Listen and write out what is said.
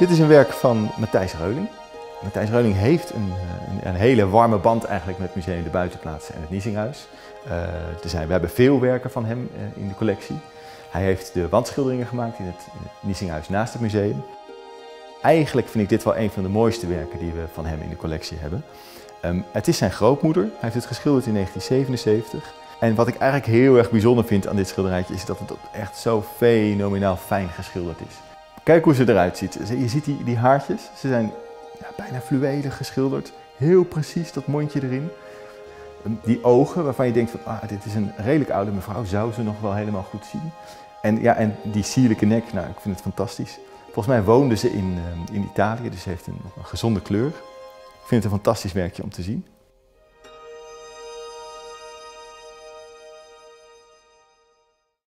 Dit is een werk van Matthijs Reuling. Matthijs Reuling heeft een hele warme band eigenlijk met het Museum de Buitenplaats en het Niesinghuis. We hebben veel werken van hem in de collectie. Hij heeft de wandschilderingen gemaakt in het Niesinghuis naast het museum. Eigenlijk vind ik dit wel een van de mooiste werken die we van hem in de collectie hebben. Het is zijn grootmoeder. Hij heeft het geschilderd in 1977. En wat ik eigenlijk heel erg bijzonder vind aan dit schilderijtje is dat het echt zo fenomenaal fijn geschilderd is. Kijk hoe ze eruit ziet. Je ziet die haartjes. Ze zijn bijna fluwelig geschilderd. Heel precies dat mondje erin. Die ogen waarvan je denkt van dit is een redelijk oude mevrouw. Zou ze nog wel helemaal goed zien. En die sierlijke nek, nou, ik vind het fantastisch. Volgens mij woonde ze in Italië, dus ze heeft nog een gezonde kleur. Ik vind het een fantastisch werkje om te zien.